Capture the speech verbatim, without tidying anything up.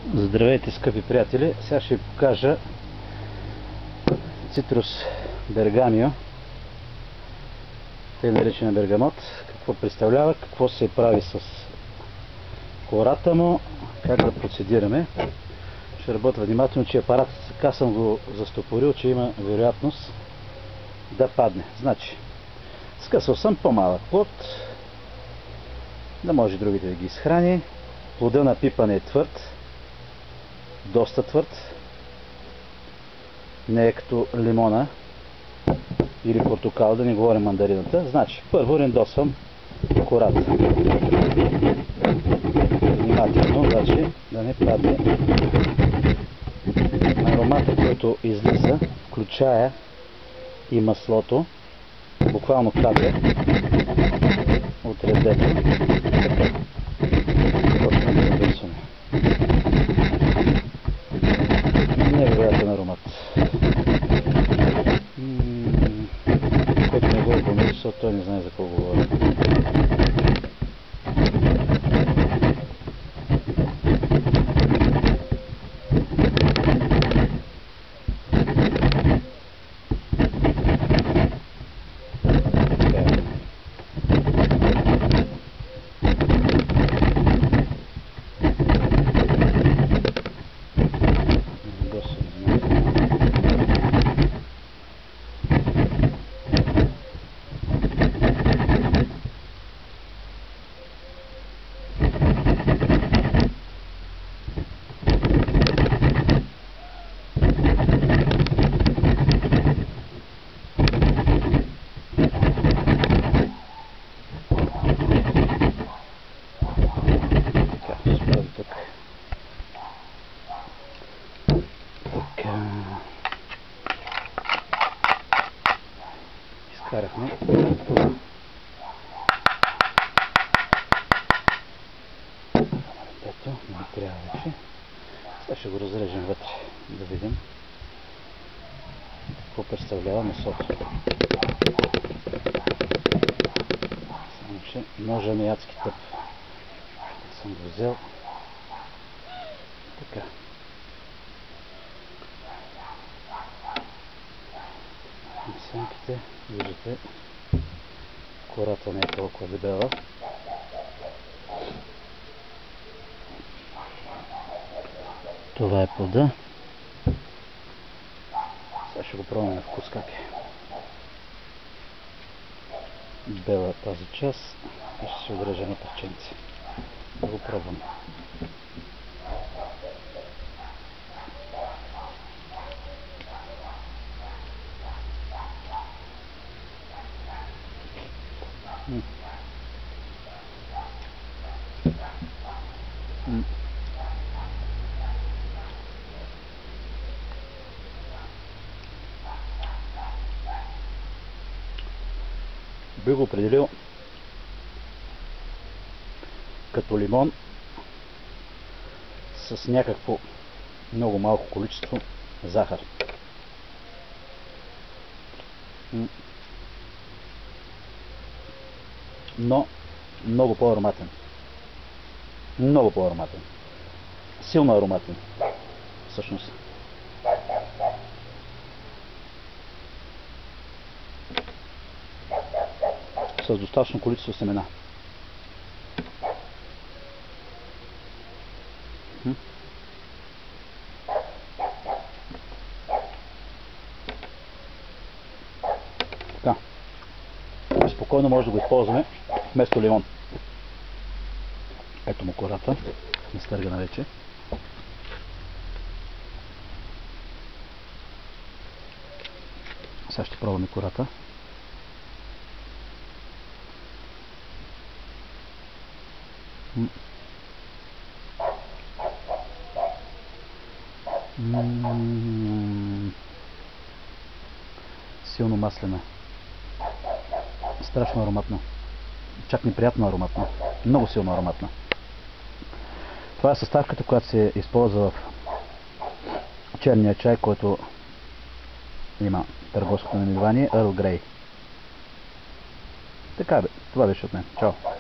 Здравейте, скъпи приятели! Сега ще ви покажа цитрус бергамио, тъй наречен бергамот, какво представлява, какво се прави с кората му, как да процедираме. Ще работя внимателно, че апаратът така съм го застопорил, че има вероятност да падне. Значи, скъсал съм по-малък плод, да може другите да ги изхрани. Плода на пипане е твърд, доста твърд, не е като лимона или портокал, да не говорим мандарината. Значи, първо рендосвам кората. Внимателно, значи, да не падне. Аромата, който излиза, включая и маслото, буквално капе от редето. Почваме да рендосваме. Невероятен аромат. Който не го помисли, защото той не знае за какво говоря. Изкарахме. Ето, не трябва вече. Сега ще го разрежем вътре, да видим какво представлява месото. Само че ножа ми е адски тъп. Съм го взел. Така. Месенките, виждате, кората не е толкова дебела. Това е плода. Сега ще го пробваме на вкус как е. Бела тази част и ще се отрежа на парченци. Да го пробваме. М. М. Би го определил като лимон с някакво много малко количество захар. М. Но много по-ароматен. Много по-ароматен. Силно ароматен. Всъщност. С достатъчно количество семена. Така. Спокойно може да го използваме вместо лимон. Ето му кората. Изтъргана вече. Сега ще пробваме кората. М. М. Силно маслена. Страшно ароматно. Чак неприятно ароматно. Много силно ароматно. Това е съставката, която се използва в черния чай, който има търговското наименование Earl Grey. Така бе, това беше от мен. Чао!